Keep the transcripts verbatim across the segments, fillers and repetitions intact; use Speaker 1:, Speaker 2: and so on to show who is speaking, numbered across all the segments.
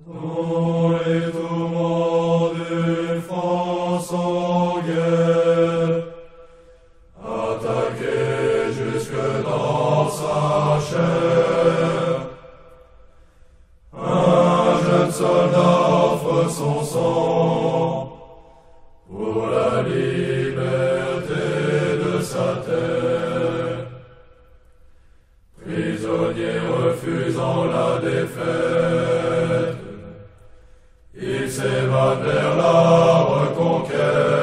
Speaker 1: Dans les tourments d'une France en guerre, attaqué jusque dans sa chair, un jeune soldat offre son sang pour la liberté de sa terre. Prisonnier refusant la défaite, il s'évade vers la reconquête.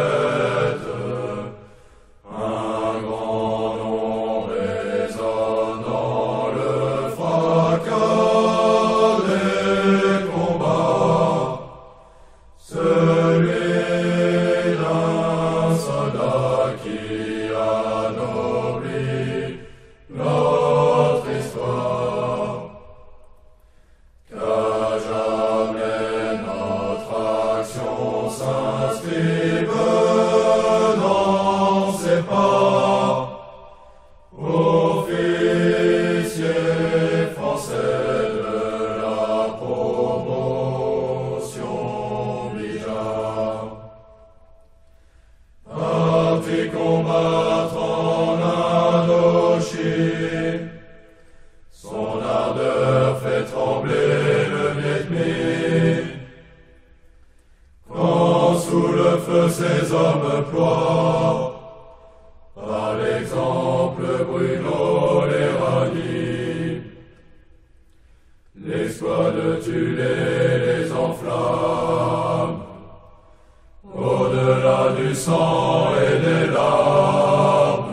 Speaker 1: Un grand nom résonne dans le fracas des combats, celui d'un soldat qui anoblit notre histoire. Qu'à jamais notre action s'inscrive dans ses pas, officier français de la promotion obligea. Parti combattre en Indochine, son ardeur fait trembler le Viet-Mi. Quand sous le feu ses hommes ploient, par l'exemple brûlant les rallie. L'espoir de tuer les enflamme, au-delà du sang et des larmes.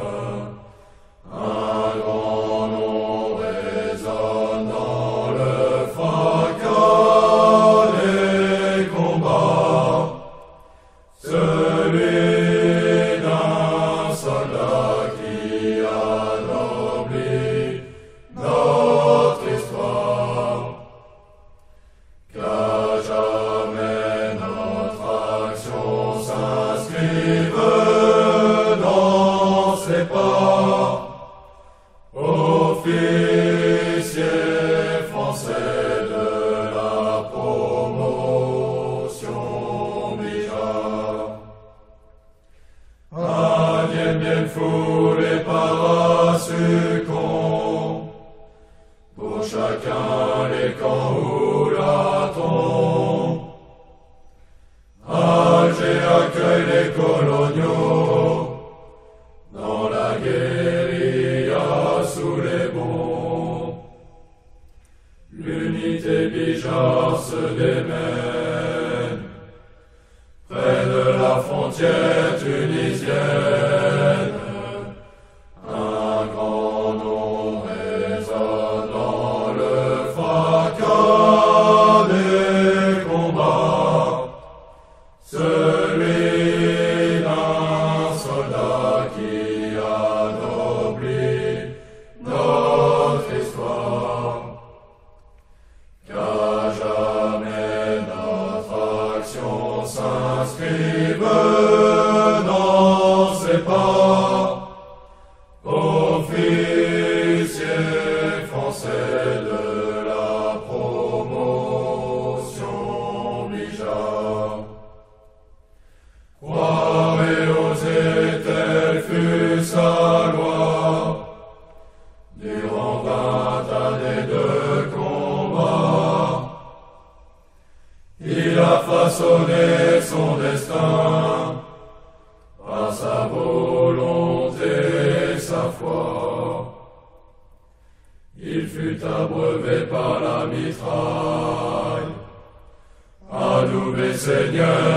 Speaker 1: Un grand nom résonne dans le fracas des combats, celui d'un soldat qui anoblit notre histoire. Qu'à jamais notre action s'inscrive dans ses pas, officier français de la promotion obligea. À Dien Bien Phu les parasuccons, pour chacun les camps où la tombe. Alger accueille les coloniaux, dans la guérilla sous les bombes. L'unité Bijar se démène, près de la frontière tunisienne. Un grand nom résonne dans le fracas des combats, celui d'un soldat qui anoblit notre histoire. Qu'à jamais notre action s'inscrive dans ses pas, officier français de la promotion obligea. Croire et oser, telle fut sa loi, durant vingt années de combat. Il a façonné son destin par sa volonté et sa foi. Il fut abreuvé par la mitraille, adoubé seigneur